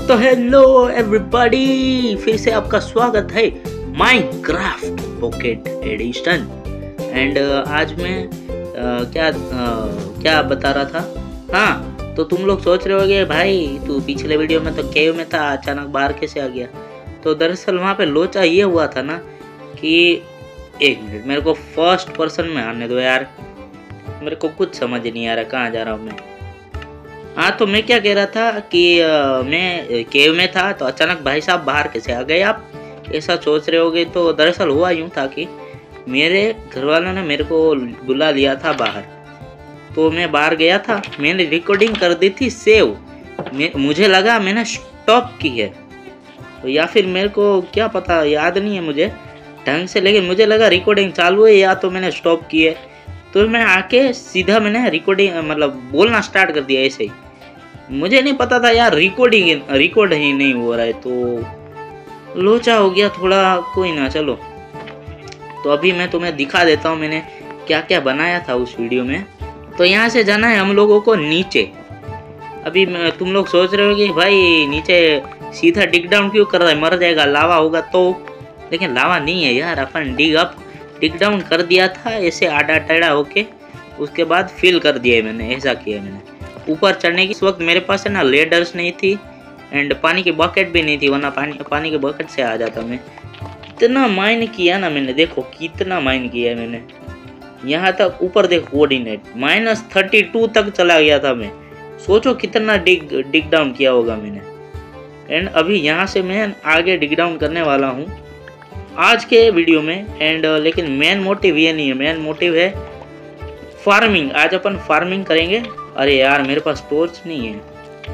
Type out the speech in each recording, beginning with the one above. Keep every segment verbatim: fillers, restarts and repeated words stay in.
तो hello everybody, फिर से आपका स्वागत है माइनक्राफ्ट पॉकेट एडिशन। एंड आज मैं uh, क्या uh, क्या बता रहा था। हाँ, तो तुम लोग सोच रहे होगे भाई तू पिछले वीडियो में तो केव में था, अचानक बाहर कैसे आ गया। तो दरअसल वहाँ पे लोचा ये हुआ था ना कि एक मिनट मेरे को फर्स्ट पर्सन में आने दो यार, मेरे को कुछ समझ नहीं आ रहा कहाँ जा रहा हूँ मैं। हाँ, तो मैं क्या कह रहा था कि आ, मैं केव में था तो अचानक भाई साहब बाहर कैसे आ गए आप, ऐसा सोच रहे होगे। तो दरअसल हुआ यूँ था कि मेरे घर वालों ने मेरे को बुला लिया था बाहर, तो मैं बाहर गया था। मैंने रिकॉर्डिंग कर दी थी सेव, मुझे लगा मैंने स्टॉप की है, तो या फिर मेरे को क्या पता, याद नहीं है मुझे ढंग से, लेकिन मुझे लगा रिकॉर्डिंग चालू है या तो मैंने स्टॉप की है। तो मैं आके सीधा मैंने रिकॉर्डिंग मतलब बोलना स्टार्ट कर दिया ऐसे ही। मुझे नहीं पता था यार रिकॉर्डिंग रिकॉर्ड ही नहीं हो रहा है, तो लोचा हो गया थोड़ा, कोई ना चलो। तो अभी मैं तुम्हें दिखा देता हूँ मैंने क्या क्या बनाया था उस वीडियो में। तो यहाँ से जाना है हम लोगों को नीचे। अभी तुम लोग सोच रहे हो कि भाई नीचे सीधा डिग डाउन क्यों कर रहा है, मर जाएगा, लावा होगा तो। लेकिन लावा नहीं है यार, अपन डिग अप डिग डाउन कर दिया था ऐसे आड़ा टेढ़ा होके, उसके बाद फिल कर दिया है मैंने, ऐसा किया मैंने। ऊपर चढ़ने की इस वक्त मेरे पास है ना लेडर्स नहीं थी एंड पानी की बकेट भी नहीं थी, वरना पानी पानी के बकेट से आ जाता मैं। इतना माइन किया ना मैंने, देखो कितना माइन किया है मैंने। यहाँ तक ऊपर देखो कोऑर्डिनेट माइनस थर्टी टू तक चला गया था मैं, सोचो कितना डिग डिग डाउन किया होगा मैंने। एंड अभी यहाँ से मैं आगे डिग डाउन करने वाला हूँ आज के वीडियो में। एंड लेकिन मेन मोटिव ये नहीं है, मेन मोटिव है फार्मिंग। आज अपन फार्मिंग करेंगे। अरे यार मेरे पास टॉर्च नहीं है,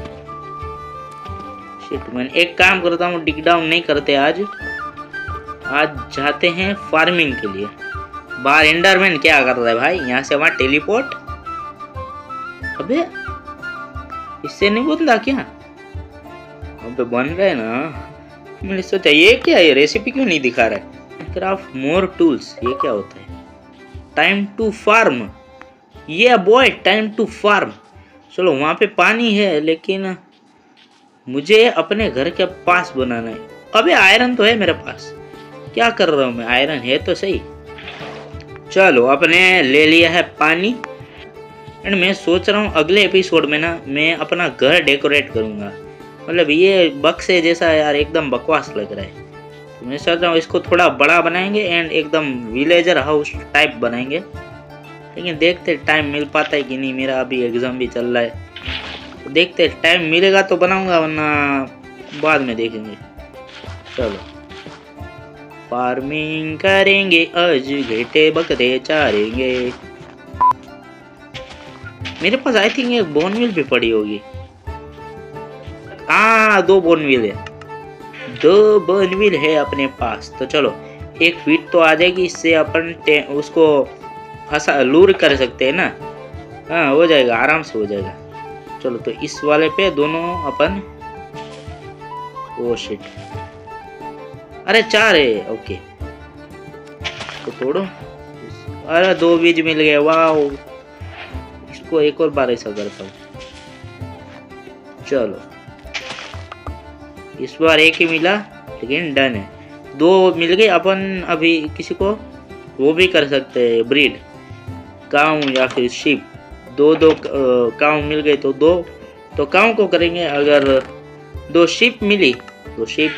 शिट। मैं एक काम करता हूँ, डिग डाउन नहीं करते आज, आज जाते हैं फार्मिंग के लिए। बाहर एंडरमैन क्या कर रहा है भाई, यहाँ से वहाँ टेलीपोर्ट। अबे इससे नहीं बदला क्या? अबे बन रहा है ना। मैंने सोचा ये क्या है, रेसिपी क्यों नहीं दिखा रहा है। क्राफ्ट मोर टूल्स, ये क्या होता है? टाइम टू फार्म, ये बॉय टाइम टू फार्म। चलो वहाँ पे पानी है, लेकिन मुझे अपने घर के पास बनाना है। अबे आयरन तो है मेरे पास, क्या कर रहा हूँ मैं, आयरन है तो सही। चलो अपने ले लिया है पानी। एंड मैं सोच रहा हूँ अगले एपिसोड में ना मैं अपना घर डेकोरेट करूँगा। मतलब ये बक्से जैसा यार एकदम बकवास लग रहा है, तो मैं सोच रहा हूँ इसको थोड़ा बड़ा बनाएंगे एंड एकदम विलेजर हाउस टाइप बनाएंगे। लेकिन देखते टाइम मिल पाता है कि नहीं, मेरा अभी एग्जाम भी चल रहा है, तो देखते टाइम मिलेगा तो बनाऊंगा, वरना बाद में देखेंगे। चलो फार्मिंग करेंगे आज, घेटे बकरे चारेंगे। मेरे पास आई थिंक एक बोनविल भी पड़ी होगी। हाँ दो बोनविल है, दो बोनविल है अपने पास। तो चलो एक फीट तो आ जाएगी, इससे अपन उसको फंसा लूर कर सकते हैं ना। हाँ हो जाएगा, आराम से हो जाएगा। चलो तो इस वाले पे दोनों अपन, ओ शिट, अरे चार है, ओके तो तोड़ो। अरे दो बीज मिल गए, वाह। इसको एक और बार ऐसा करता हूँ। चलो इस बार एक ही मिला, लेकिन डन है। दो मिल गए, अपन अभी किसी को वो भी कर सकते हैं ब्रीड, काऊ या फिर शिप। दो दो काऊ मिल गए तो दो तो काऊ को करेंगे। अगर दो शिप मिली तो शिप।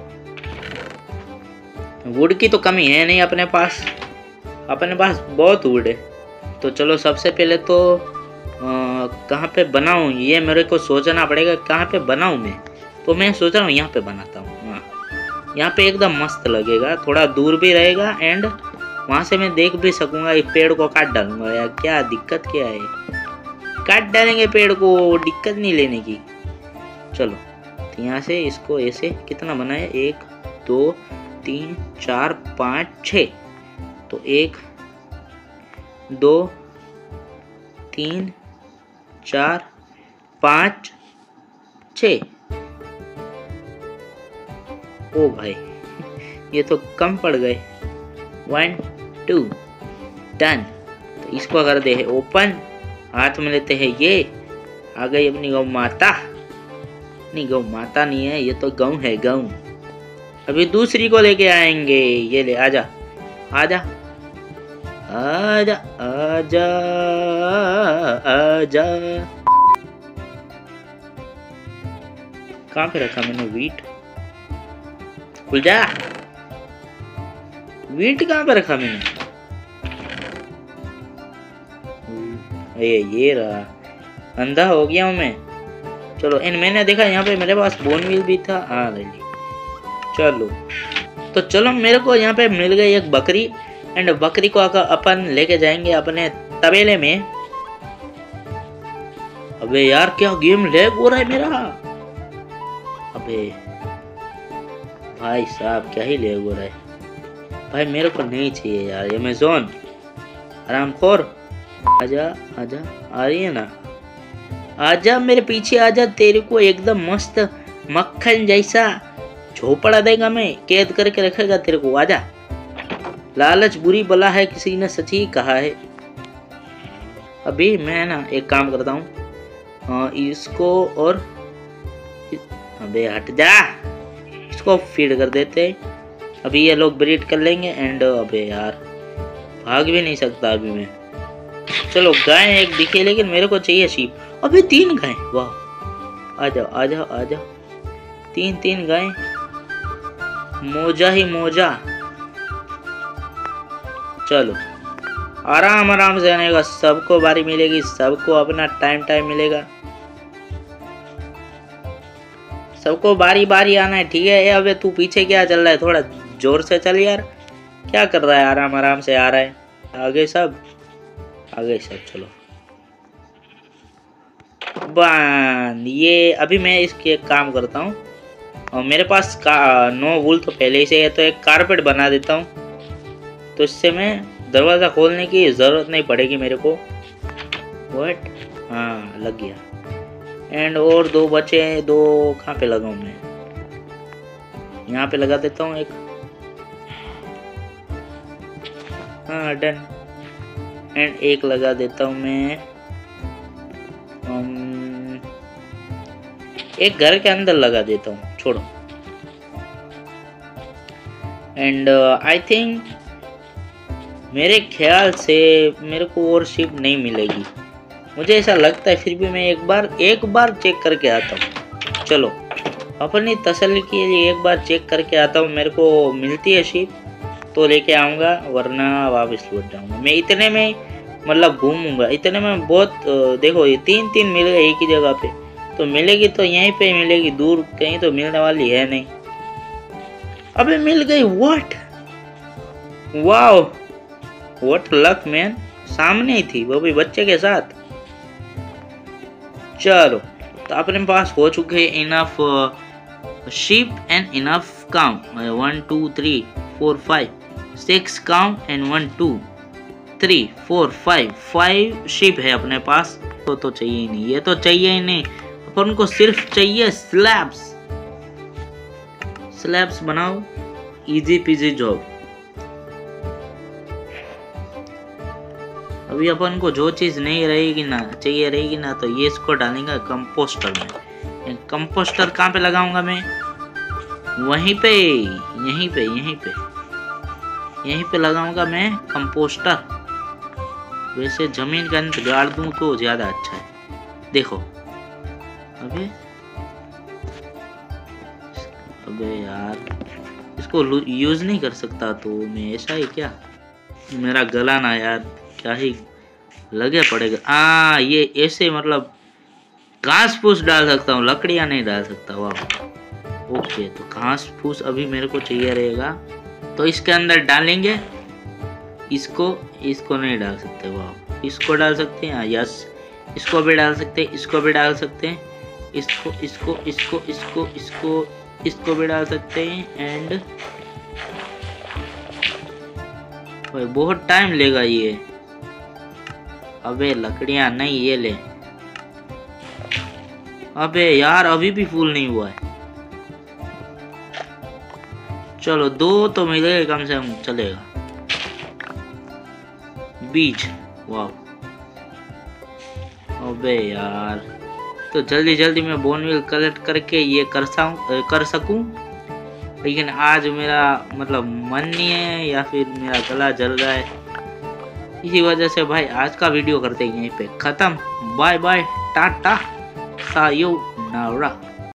वुड की तो कमी है नहीं अपने पास, अपने पास बहुत वुड है। तो चलो सबसे पहले तो कहाँ पे बनाऊँ ये मेरे को सोचना पड़ेगा, कहाँ पे बनाऊँ मैं। तो मैं सोच रहा हूँ यहाँ पे बनाता हूँ। हाँ यहाँ पे एकदम मस्त लगेगा, थोड़ा दूर भी रहेगा एंड वहाँ से मैं देख भी सकूंगा। इस पेड़ को काट डालूंगा यार, क्या दिक्कत क्या है, काट डालेंगे पेड़ को, दिक्कत नहीं लेने की। चलो तो यहाँ से इसको ऐसे कितना बनाए, एक दो तीन चार पाँच छः। तो एक दो तीन चार पाँच छः। ओ भाई ये तो कम पड़ गए। One two done. तो इसको कर दे है ओपन, हाथ में लेते हैं ये, आ गई अपनी गौ माता। नहीं गौ माता नहीं है, ये तो गौ है गौ। अभी दूसरी को लेके आएंगे। ये ले आजा आजा आजा आजा आजा। कहाँ पे रखा मैंने वीट? खुल जा। वीट कहाँ पे रखा मैंने? ये ये रहा। अंधा हो गया हूँ मैं। चलो इन मैंने देखा यहाँ पे मेरे पास बोन व्हील भी था। हाँ ले ली। चलो तो चलो मेरे को यहाँ पे मिल गई एक बकरी एंड बकरी को अपन लेके जाएंगे अपने तबेले में। अबे यार क्या गेम लैग हो रहा है मेरा। अबे भाई साहब क्या ही लैग हो रहा है भाई, मेरे को नहीं चाहिए यार अमेज़न। आरामखोर आजा आजा, आ रही है ना? आजा मेरे पीछे आजा, तेरे को एकदम मस्त मक्खन जैसा झोपड़ा देगा मैं, कैद करके रखेगा तेरे को। आजा। लालच बुरी बला है, किसी ने सच ही कहा है। अभी मैं ना एक काम करता हूँ, इसको और अबे हट जा, इसको फीड कर देते। अभी ये लोग ब्रीड कर लेंगे एंड अबे यार भाग भी नहीं सकता अभी मैं। चलो गाय एक दिखे, लेकिन मेरे को चाहिए शीप। अबे तीन गाय, वाह। आ जाओ आ जाओ आ जाओ, तीन तीन गाय, मोजा ही मोजा। चलो आराम आराम से आने का, सबको बारी मिलेगी, सबको अपना टाइम टाइम मिलेगा, सबको बारी बारी आना है, ठीक है। अबे तू पीछे क्या चल रहा है, थोड़ा जोर से चल यार, क्या कर रहा है? आराम आराम से आ रहा है। आगे सब आगे सब चलो बंद। ये अभी मैं इसके एक काम करता हूँ, और मेरे पास का, नो वूल तो पहले ही से है, तो एक कारपेट बना देता हूँ, तो इससे मैं दरवाज़ा खोलने की ज़रूरत नहीं पड़ेगी मेरे को। व्हाट? हाँ लग गया। एंड और दो बचे, दो कहाँ पे लगाऊँ मैं? यहाँ पे लगा देता हूँ एक। हाँ डन। एंड एक लगा देता हूँ मैं um, एक घर के अंदर लगा देता हूँ, छोड़ो। एंड आई थिंक मेरे ख्याल से मेरे को और शिप नहीं मिलेगी, मुझे ऐसा लगता है। फिर भी मैं एक बार एक बार चेक करके आता हूँ। चलो अपनी तसल्ली के लिए एक बार चेक करके आता हूँ। मेरे को मिलती है शिप तो लेके आऊँगा, वरना वापस लौट जाऊँगा। मैं इतने में मतलब घूमूंगा, इतने में बहुत। देखो ये तीन तीन मिल गए एक ही जगह पे, तो मिलेगी तो यहीं पे मिलेगी, दूर कहीं तो मिलने वाली है नहीं। अबे मिल गई। What? Wow what luck man, सामने ही थी वो भी बच्चे के साथ। चलो तो अपने पास हो चुके enough sheep and enough cow. One two three four five six cow and one two three four five five sheep है अपने पास। तो तो चाहिए ही नहीं, ये तो चाहिए ही नहीं। अपन को सिर्फ चाहिए स्लैब्स। स्लैब्स बनाओ, इजी पीजी जॉब। अभी अपन को जो चीज नहीं रहेगी ना, चाहिए रहेगी ना, तो ये इसको डालेंगे कंपोस्टर में। कंपोस्टर कहाँ पे लगाऊंगा मैं? वहीं पे, यहीं पे यहीं पे यहीं पे लगाऊंगा मैं कंपोस्टर। वैसे जमीन के अंदर गाड़ दूं तो ज्यादा अच्छा है। देखो अबे अबे यार इसको यूज नहीं कर सकता तो मैं, ऐसा ही क्या? मेरा गला ना यार, क्या ही लगे पड़ेगा। आ ये ऐसे मतलब घास फूस डाल सकता हूँ, लकड़ियाँ नहीं डाल सकता। वाह ओके, तो घास फूस अभी मेरे को चाहिए रहेगा, तो इसके अंदर डालेंगे। इसको इसको नहीं डाल सकते। वाह इसको डाल सकते हैं, यस इसको भी डाल सकते हैं, इसको भी डाल सकते हैं, इसको इसको इसको इसको इसको इसको भी डाल सकते हैं। एंड बहुत टाइम लेगा ये। अबे लकड़ियां नहीं, ये ले। अबे यार अभी भी फूल नहीं हुआ है। चलो दो तो मिलेगा कम से कम, चलेगा। बीज, वाह। अबे यार तो जल्दी जल्दी मैं बोनविल कलेक्ट करके ये कर कर सकूं। लेकिन आज मेरा मतलब मन नहीं है या फिर मेरा गला जल रहा है, इसी वजह से भाई आज का वीडियो करते हैं यहीं पे ख़त्म। Bye bye, tata, sayonara.